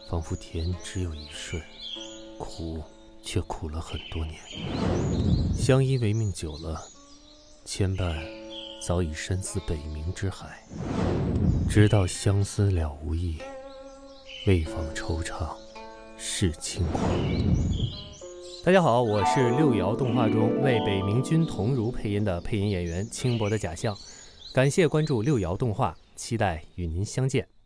仿佛甜只有一瞬，苦却苦了很多年。相依为命久了，牵绊早已深似北冥之海。直到相思了无益，未妨惆怅是轻狂。大家好，我是六爻动画中为北冥君桐如配音的配音演员轻薄的假象。感谢关注六爻动画，期待与您相见。